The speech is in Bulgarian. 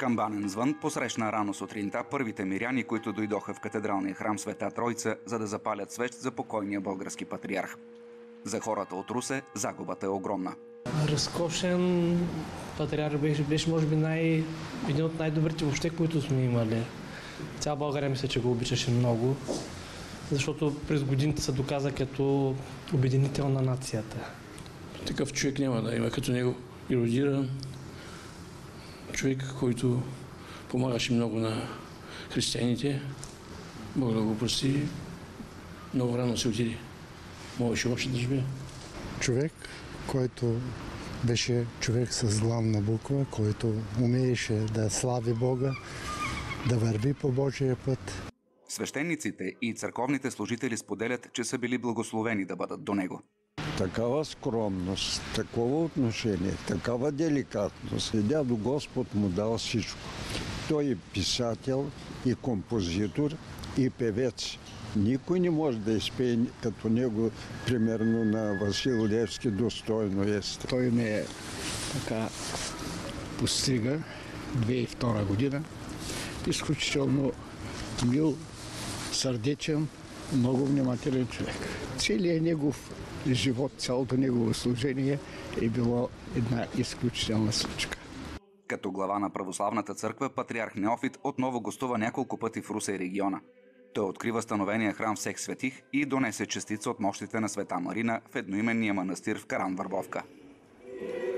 Камбанен звън посрещна рано сутринта първите миряни, които дойдоха в катедралния храм Света Тройца, за да запалят свещ за покойния български патриарх. За хората от Русе загубата е огромна. Разкошен патриарх беше може би един от най-добрите въобще, които сме имали. Цяла България мисля, че го обичаше много, защото през годините се доказа като обединител на нацията. Такъв човек няма да има като него. Еродиран човек, който помагаше много на християните. Бог да го прости. Много рано се отиде. Можеше още да живее. Човек, който беше човек с главна буква, който умееше да слави Бога, да върви по Божия път. Свещениците и църковните служители споделят, че са били благословени да бъдат до него. Такава скромност, такова отношение, такава деликатност. И дядо Господ му дал всичко. Той е писател, и композитор, и певец. Никой не може да изпее като него, примерно на Васил Левски, достойно е. Той ме така постига 2002 година. Изключително мил, сърдечен, много внимателен човек. Целият негов живот, цялото негово служение е било една изключителна случка. Като глава на Православната църква, патриарх Неофит отново гостува няколко пъти в Русе и региона. Той откри възстановения храм Всех светих и донесе частица от мощите на Света Марина в едноименния манастир в Каран Върбовка.